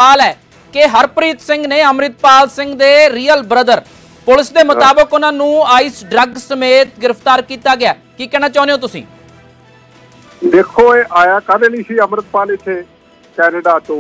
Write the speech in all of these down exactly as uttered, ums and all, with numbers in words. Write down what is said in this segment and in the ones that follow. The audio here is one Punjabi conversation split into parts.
सवाल है कि हरप्रीत सिंह ने अमृतपाल सिंह दे रियल ब्रदर पुलिस के मुताबिक उन्होंने आइस ड्रग समेत गिरफ्तार किया गया। की कहना चाहते हो तुसीं? देखो ये आया काहदे लई सी अमृतपाल इत्थे कैनेडा तो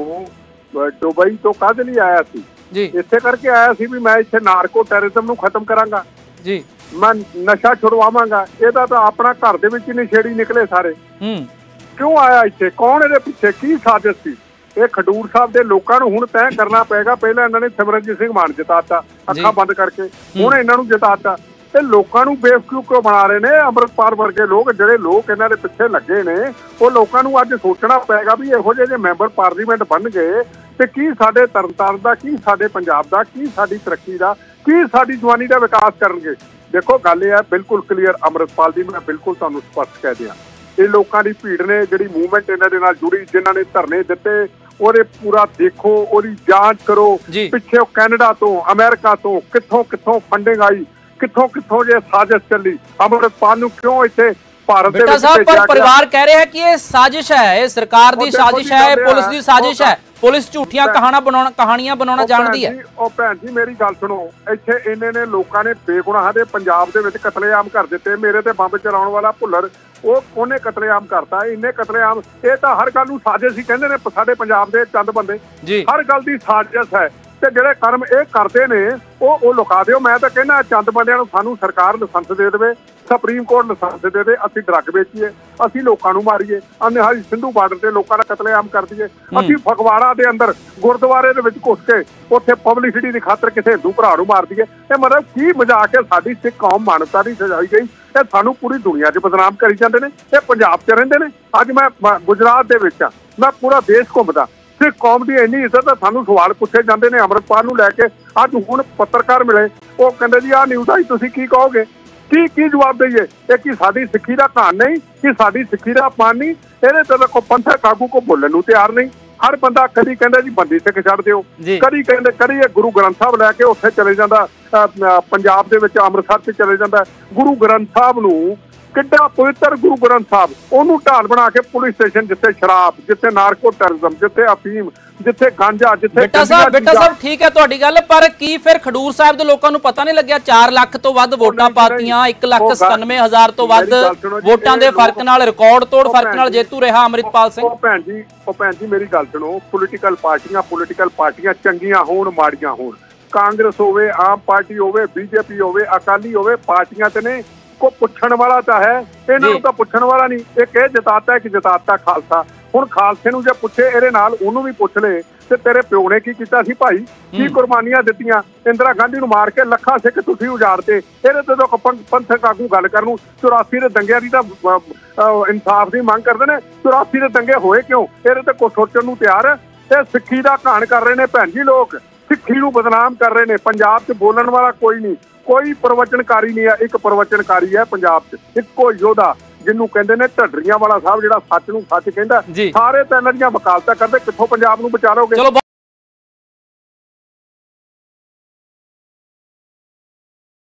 दुबई तो काहदे लई आया सी जी, इत्थे करके आया सी भी मैं इत्थे नारको टैरिज्म नूं खत्म करांगा जी, मैं नशा छुड़वावांगा। इहदा तां अपना घर दे विच ही नशेड़ी निकले सारे। क्यों आया इत्थे? कौन इहदे पिछे की साजिश सी? ਇਹ ਖਡੂਰ ਸਾਹਿਬ ਦੇ ਲੋਕਾਂ ਨੂੰ ਹੁਣ ਤੈਅ ਕਰਨਾ ਪਏਗਾ। ਪਹਿਲਾਂ ਇਹਨਾਂ ਨੇ ਸਿਮਰਨਜੀਤ ਸਿੰਘ ਮਾਨ ਜਿਤਾਤਾ ਅੱਖਾਂ ਬੰਦ ਕਰਕੇ, ਹੁਣ ਇਹਨਾਂ ਨੂੰ ਜਿਤਾਤਾ ਤੇ ਲੋਕਾਂ ਨੂੰ ਬੇਵਕੂਫ ਕਿਉਂ ਬਣਾ ਰਹੇ ਨੇ? ਅੰਮ੍ਰਿਤਪਾਲ ਵਰਗੇ ਲੋਕ, ਜਿਹੜੇ ਲੋਕ ਇਹਨਾਂ ਦੇ ਪਿੱਛੇ ਲੱਗੇ ਨੇ, ਉਹ ਲੋਕਾਂ ਨੂੰ ਅੱਜ ਸੋਚਣਾ ਪਏਗਾ ਵੀ ਇਹੋ ਜਿਹੇ ਜੇ ਮੈਂਬਰ ਪਾਰਲੀਮੈਂਟ ਬਣ ਗਏ ਤੇ ਕੀ ਸਾਡੇ ਤਰਨਤਾਰਨ ਦਾ, ਕੀ ਸਾਡੇ ਪੰਜਾਬ ਦਾ, ਕੀ ਸਾਡੀ ਤਰੱਕੀ ਦਾ, ਕੀ ਸਾਡੀ ਜਵਾਨੀ ਦਾ ਵਿਕਾਸ ਕਰਨਗੇ। ਦੇਖੋ ਗੱਲ ਇਹ ਹੈ ਬਿਲਕੁਲ ਕਲੀਅਰ, ਅੰਮ੍ਰਿਤਪਾਲ ਦੀ ਮੈਂ ਬਿਲਕੁਲ ਤੁਹਾਨੂੰ ਸਪਸ਼ਟ ਕਹਿ ਦਿਆਂ, ਇਹ ਲੋਕਾਂ ਦੀ ਭੀੜ ਨੇ ਜਿਹੜੀ ਮੂਵਮੈਂਟ ਇਹਨਾਂ ਦੇ ਨਾਲ ਜੁੜੀ, ਜਿਨ੍ਹਾਂ ਨੇ ਧਰਨੇ ਦਿੱਤੇ, ਉਹਦੇ ਪੂਰਾ ਦੇਖੋ, ਉਹਦੀ ਜਾਂਚ ਕਰੋ। ਪਿੱਛੇ ਕੈਨੇਡਾ ਤੋਂ, ਅਮਰੀਕਾ ਤੋਂ ਕਿੱਥੋਂ ਕਿੱਥੋਂ ਫੰਡਿੰਗ ਆਈ, ਕਿੱਥੋਂ ਕਿੱਥੋਂ ਜੇ ਸਾਜ਼ਿਸ਼ ਚੱਲੀ, अमृतपाल ਨੂੰ ਕਿਉਂ ਇੱਥੇ भारत बेटा साहब पर परिवार कह रहे हैं कि ये साजिश है, ये सरकार दी साजिश है, पुलिस दी साजिश है, पुलिस झूठियां कहाना बनाना कहानियां बनाना जानती है। ओ भैन जी मेरी गल सुनो, इत्थे इन्ने ने लोकां ने बेगुनाह दे पंजाब दे विच कतलेआम कर दिते। मेरे ते बंब चलाउण वाला भुल्लर ਉਹ ਉਹਨੇ ਕਤਲੇਆਮ ਕਰਤਾ, ਇੰਨੇ ਕਤਲੇਆਮ। ਇਹ ਤਾਂ ਹਰ ਗੱਲ ਨੂੰ ਸਾਜ਼ਿਸ਼ ਹੀ ਕਹਿੰਦੇ ਨੇ ਸਾਡੇ ਪੰਜਾਬ ਦੇ ਚੰਦ ਬੰਦੇ, ਹਰ ਗੱਲ ਦੀ ਸਾਜ਼ਿਸ਼ ਹੈ। ਤੇ ਜਿਹੜੇ ਕਰਮ ਇਹ ਕਰਦੇ ਨੇ ਉਹ ਉਹ ਲੁਕਾ ਦਿਓ। ਮੈਂ ਤਾਂ ਕਹਿੰਦਾ ਚੰਦ ਬੰਦਿਆਂ ਨੂੰ ਸਾਨੂੰ ਸਰਕਾਰ ਲਾਇਸੈਂਸ ਦੇ ਦੇਵੇ, ਸੁਪਰੀਮ ਕੋਰਟ ਲਾਇਸੈਂਸ ਦੇ ਦੇਵੇ, ਅਸੀਂ ਡਰੱਗ ਵੇਚੀਏ, ਅਸੀਂ ਲੋਕਾਂ ਨੂੰ ਮਾਰੀਏ, ਅਨਹਾਈ ਸਿੰਧੂ ਬਾਰਡਰ ਤੇ ਲੋਕਾਂ ਦਾ ਕਤਲੇਆਮ ਕਰ ਦਈਏ, ਅਸੀਂ ਫਗਵਾੜਾ ਦੇ ਅੰਦਰ ਗੁਰਦੁਆਰੇ ਦੇ ਵਿੱਚ ਘੁਸ ਕੇ ਉੱਥੇ ਪਬਲਿਸਿਟੀ ਦੀ ਖਾਤਰ ਕਿਸੇ ਹਿੰਦੂ ਭਰਾ ਨੂੰ ਮਾਰ ਦਈਏ। ਇਹ ਮਤਲਬ ਕੀ ਮਜ਼ਾਕ ਹੈ? ਸਾਡੀ ਸਿੱਖ ਕੌਮ ਮਾਨਵਤਾ ਦੀ ਸਜਾਈ ਗਈ, ਇਹ ਸਾਨੂੰ ਪੂਰੀ ਦੁਨੀਆ 'ਚ ਬਦਨਾਮ ਕਰੀ ਜਾਂਦੇ ਨੇ। ਇਹ ਪੰਜਾਬ 'ਚ ਰਹਿੰਦੇ ਨੇ। ਅੱਜ ਮੈਂ ਗੁਜਰਾਤ ਦੇ ਵਿੱਚ ਆ, ਮੈਂ ਪੂਰਾ ਦੇਸ਼ ਘੁੰਮਦਾ, ਸਿੱਖ ਕੌਮ ਦੀ ਇੰਨੀ ਇੱਜ਼ਤ ਹੈ, ਸਾਨੂੰ ਸਵਾਲ ਪੁੱਛੇ ਜਾਂਦੇ ਨੇ ਅੰਮ੍ਰਿਤਪਾਲ ਨੂੰ ਲੈ ਕੇ। ਅੱਜ ਹੁਣ ਪੱਤਰਕਾਰ ਮਿਲੇ, ਉਹ ਕਹਿੰਦੇ ਜੀ ਆਹ ਨਿਊਜ਼ ਆਈ, ਤੁਸੀਂ ਕੀ ਕਹੋਗੇ? ਕੀ ਕੀ ਜਵਾਬ ਦਈਏ? ਇਹ ਕੀ ਸਾਡੀ ਸਿੱਖੀ ਦਾ ਘਾਣ ਨਹੀਂ? ਕਿ ਸਾਡੀ ਸਿੱਖੀ ਦਾ ਅਪਮਾਨ ਨਹੀਂ? ਇਹਦੇ ਤੇ ਦੇਖੋ ਪੰਥਕ ਆਗੂ ਕੋ ਬੋਲਣ ਨੂੰ ਤਿਆਰ ਨਹੀਂ। ਹਰ ਬੰਦਾ ਕਦੀ ਕਹਿੰਦਾ ਜੀ ਬੰਦੀ ਸਿੱਖ ਛੱਡ ਦਿਓ, ਕਦੀ ਕਹਿੰਦੇ ਕਦੀ ਇਹ ਗੁਰੂ ਗ੍ਰੰਥ ਸਾਹਿਬ ਲੈ ਕੇ ਉੱਥੇ ਚਲੇ ਜਾਂਦਾ, ਪੰਜਾਬ ਦੇ ਵਿੱਚ ਅੰਮ੍ਰਿਤਸਰ 'ਚ ਚਲੇ ਜਾਂਦਾ। ਗੁਰੂ ਗ੍ਰੰਥ ਸਾਹਿਬ ਨੂੰ ਕਿੱਡਾ ਪਵਿੱਤਰ ਗੁਰੂ ਗ੍ਰੰਥ ਸਾਹਿਬ, ਉਹਨੂੰ ਢਾਲ ਬਣਾ ਕੇ ਪੁਲਿਸ ਸਟੇਸ਼ਨ ਜਿੱਥੇ ਸ਼ਰਾਬ, ਜਿੱਥੇ ਨਾਰਕੋ ਟੈਰਰਿਜ਼ਮ, ਜਿੱਥੇ ਅਫੀਮ, ਜਿੱਥੇ ਗਾਂਜਾ, ਜਿੱਥੇ ਬੇਟਾ ਸਾਹਿਬ ਬੇਟਾ ਸਾਹਿਬ ਠੀਕ ਹੈ ਤੁਹਾਡੀ ਗੱਲ, ਪਰ ਕੀ ਫਿਰ ਖਡੂਰ ਸਾਹਿਬ ਦੇ ਲੋਕਾਂ ਨੂੰ ਪਤਾ ਨਹੀਂ ਲੱਗਿਆ? ਚਾਰ ਲੱਖ ਤੋਂ ਵੱਧ ਵੋਟਾਂ ਪਾਤੀਆਂ, ਇੱਕ ਲੱਖ ਸਤਾਨਵੇਂ ਹਜ਼ਾਰ ਤੋਂ ਵੱਧ ਵੋਟਾਂ ਦੇ ਫਰਕ ਨਾਲ, ਰਿਕਾਰਡ ਤੋੜ ਫਰਕ ਨਾਲ ਜੇਤੂ ਰਿਹਾ ਅਮਰਿਤਪਾਲ ਸਿੰਘ। ਉਹ ਭੈਣ ਜੀ ਉਹ ਭੈਣ ਜੀ ਮੇਰੀ ਗੱਲ ਸੁਣੋ, ਪੋਲੀਟੀਕਲ ਪਾਰਟੀਆਂ ਪੋਲੀਟੀਕਲ ਪਾਰਟੀਆਂ ਚੰਗੀਆਂ ਹੋਣ ਮਾੜੀਆਂ ਹੋਣ, ਕਾਂਗਰਸ ਹੋਵੇ, ਆਮ ਪਾਰਟੀ ਹੋਵੇ, ਬੀਜੇਪੀ ਹੋਵੇ, ਅਕਾਲੀ ਹੋਵੇ, ਪਾਰਟੀਆਂ ਤੇ ਨੇ ਕੋ ਪੁੱਛਣ ਵਾਲਾ ਤਾਂ ਹੈ, ਇਹਨਾਂ ਨੂੰ ਤਾਂ ਪੁੱਛਣ ਵਾਲਾ ਨਹੀਂ। ਇੱਕ ਇਹ ਜਿਤਾਤਾ, ਇੱਕ ਜਿਤਾਤਾ ਖਾਲਸਾ। ਹੁਣ ਖਾਲਸੇ ਨੂੰ ਜੇ ਪੁੱਛੇ ਇਹਦੇ ਨਾਲ ਉਹਨੂੰ ਵੀ ਪੁੱਛ ਲੈ ਤੇ ਤੇਰੇ ਪਿਓ ਨੇ ਕੀ ਕੀਤਾ ਸੀ ਭਾਈ, ਕੀ ਕੁਰਬਾਨੀਆਂ ਦਿੱਤੀਆਂ? ਇੰਦਰਾ ਗਾਂਧੀ ਨੂੰ ਮਾਰ ਕੇ ਲੱਖਾਂ ਸਿੱਖ ਤੁਸੀਂ ਉਜਾੜਤੇ। ਇਹਦੇ ਤੇ ਤਾਂ ਪੰਥਕ ਆਗੂ ਗੱਲ ਕਰਨ ਨੂੰ, ਚੁਰਾਸੀ ਦੇ ਦੰਗਿਆਂ ਦੀ ਤਾਂ ਇਨਸਾਫ ਦੀ ਮੰਗ ਕਰਦੇ ਨੇ। ਚੁਰਾਸੀ ਦੇ ਦੰਗੇ ਹੋਏ ਕਿਉਂ? ਇਹਦੇ ਤੇ ਕੋਈ ਸੋਚਣ ਨੂੰ ਤਿਆਰ ਹੈ। ਤੇ ਸਿੱਖੀ ਦਾ ਘਾਣ ਕਰ ਰਹੇ ਨੇ ਭੈਣ ਜੀ ਲੋਕ, ਸਿੱਖੀ ਨੂੰ ਬਦਨਾਮ ਕਰ ਰਹੇ ਨੇ। ਪੰਜਾਬ 'ਚ ਬੋਲਣ ਵਾਲਾ ਕੋਈ ਨਹੀਂ, ਕੋਈ ਪ੍ਰਵਚਨਕਾਰੀ ਨਹੀਂ ਹੈ। ਇੱਕ ਪ੍ਰਵਚਨਕਾਰੀ ਹੈ ਪੰਜਾਬ 'ਚ, ਇੱਕੋ ਯੋਧਾ ਜਿਹਨੂੰ ਕਹਿੰਦੇ ਨੇ ਢੱਡਰੀਆਂ ਵਾਲਾ ਸਾਹਿਬ, ਜਿਹੜਾ ਸੱਚ ਨੂੰ ਸੱਚ ਕਹਿੰਦਾ। ਸਾਰੇ ਤਾਂ ਇਹਨਾਂ ਦੀਆਂ ਵਕਾਲਤਾਂ ਕਰਦੇ, ਕਿੱਥੋਂ ਪੰਜਾਬ ਨੂੰ ਬਚਾ ਲੋਗੇ?